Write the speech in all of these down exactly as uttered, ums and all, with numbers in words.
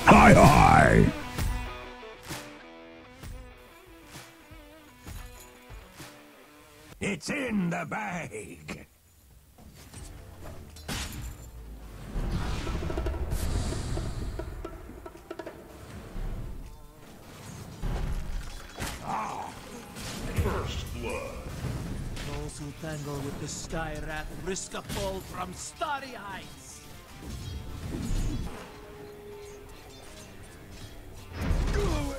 Hi, hi! It's in the bag! Ah! First blood. Those who tangle with the Sky Rat risk a fall from starry heights. Go away!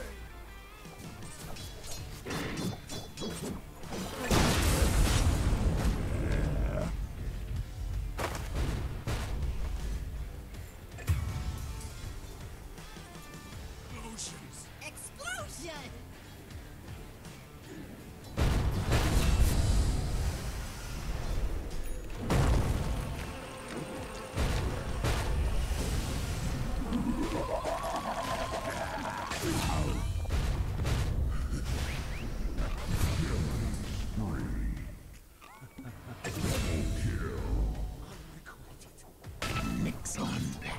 Explosions! Explosion! Mix on that.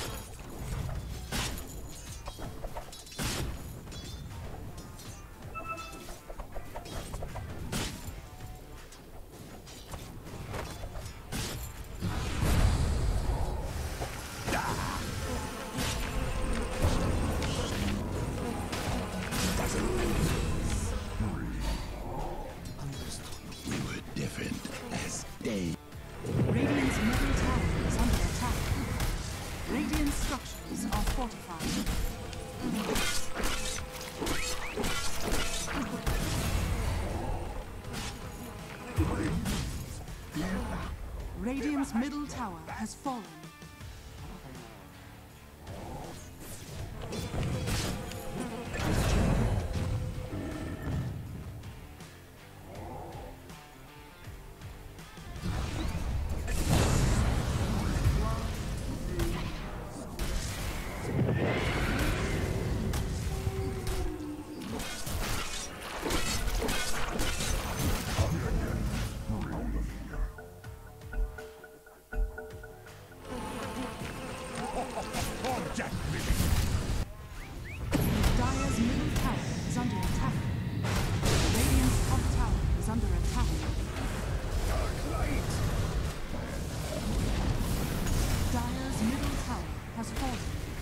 We were different as they. Radiant's middle tower is under attack. Radiant structures are fortified. Radiant's middle tower has fallen. Dire's middle tower is under attack. Radiant's top tower is under attack. Dire's middle tower has fallen.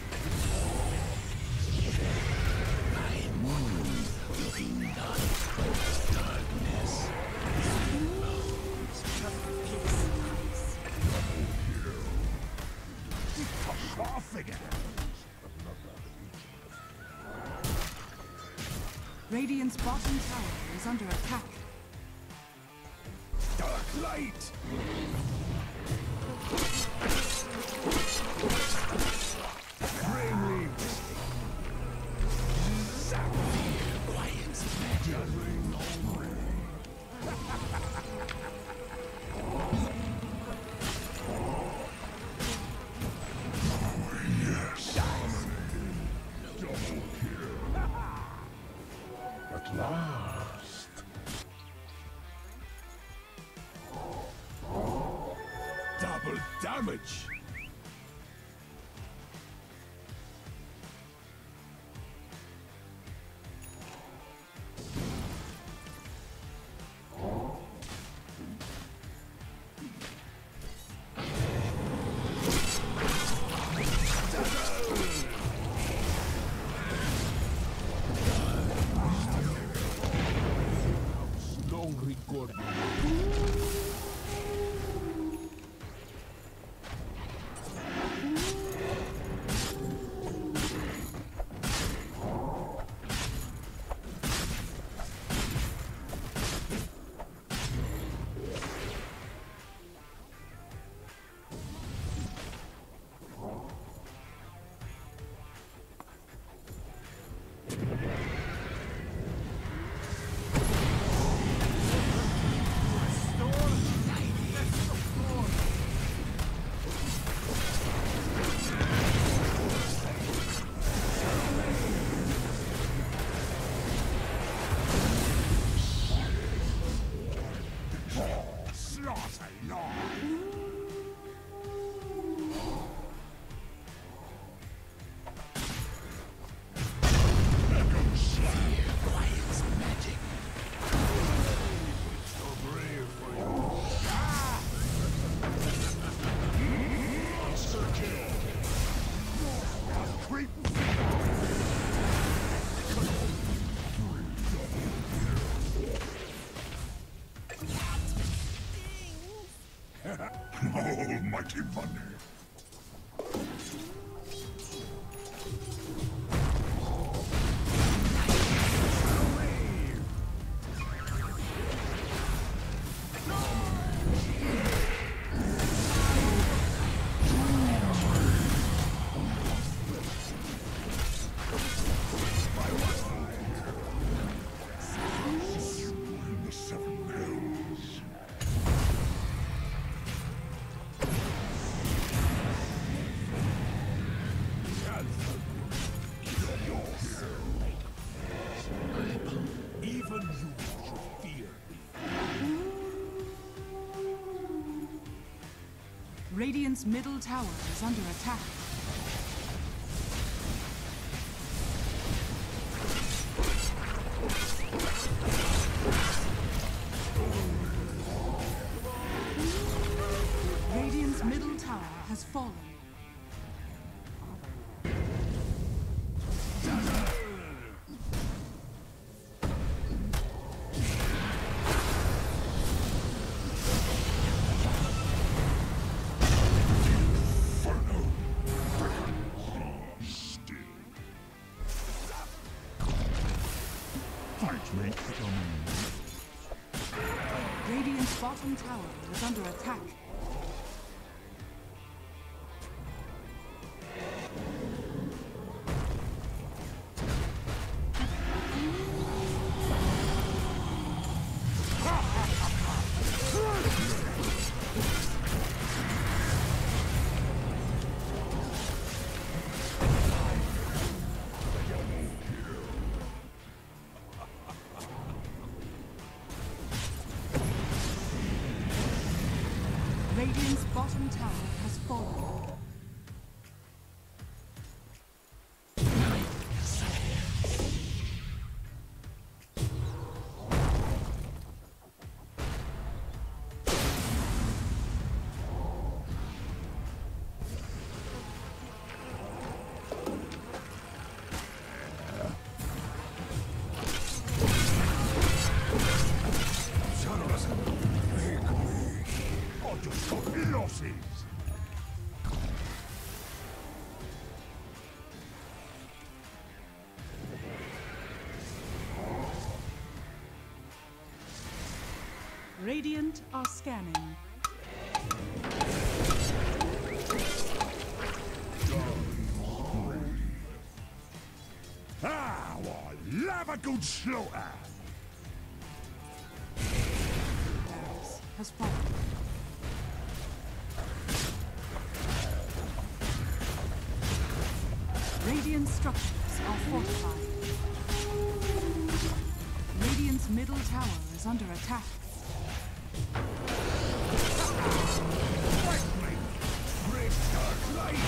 My moon will be none but darkness. Off again. Radiant's bottom tower is under attack. Dark light. Brainly. Quiet's magic. At last. Double damage. Long record. mighty money. The seven hills. Even you should fear me. Radiant's middle tower is under attack. Radiant's middle tower has fallen. Radiant's bottom tower is under attack. Radiant's bottom tower has fallen. Radiant are scanning. Ah, well, love a good slaughter. Barracks has fallen. Radiant structures are fortified. Radiant's middle tower is under attack. Fight me! Great dark light!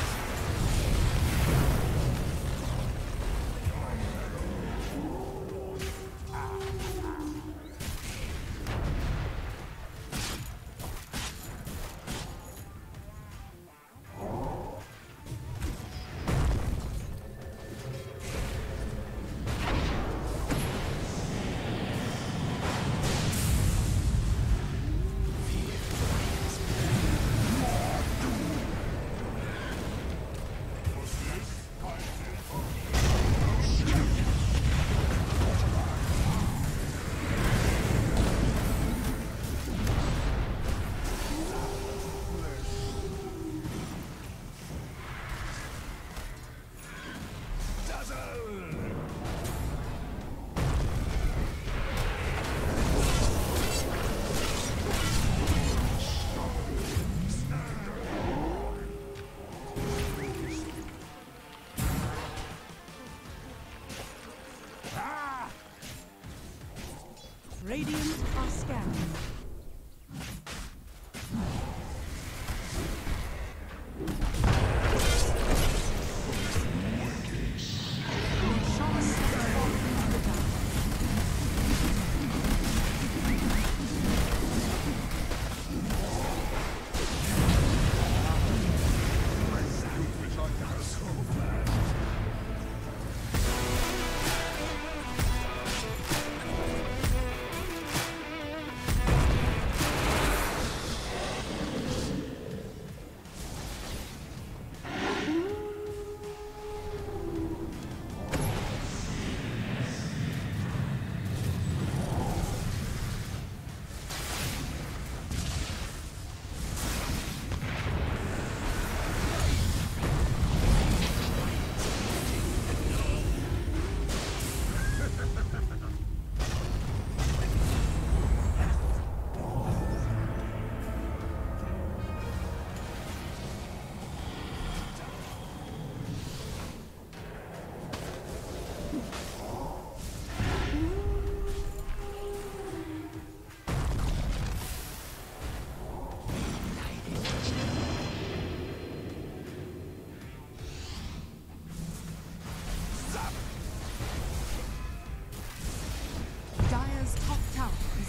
Radiant are scanning.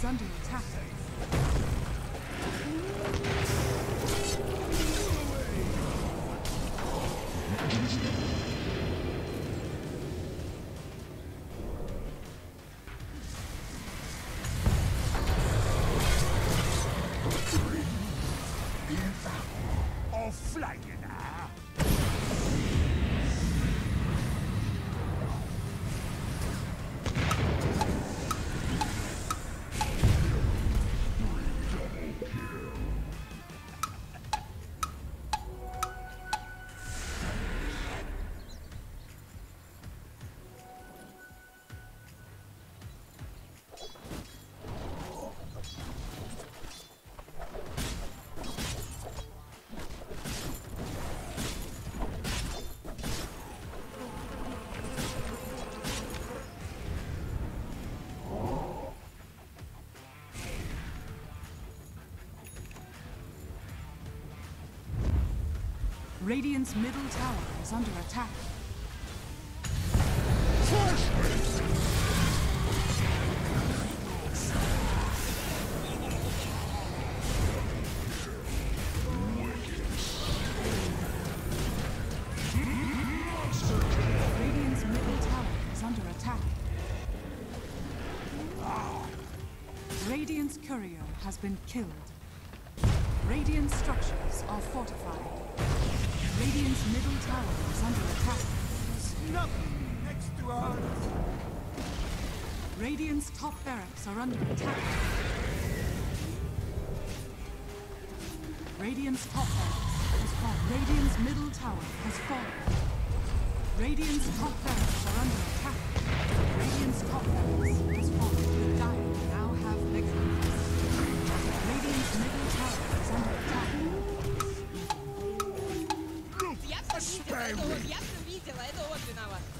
under attack. Or flying, ah? Radiant's middle tower is under attack. Radiant's middle tower is under attack. Radiant's courier has been killed. Radiant structures are fortified. Radiant's middle tower is under attack. Nothing next to ours. Radiant's top barracks are under attack. Radiant's top barracks has fallen. Radiant's middle tower has fallen. Radiant's top barracks are under attack. Radiant's top barracks has fallen. The Dire now have mega units. Radiant's middle tower is under attack. Я все видела, это вот, я все видела, это вот виноват.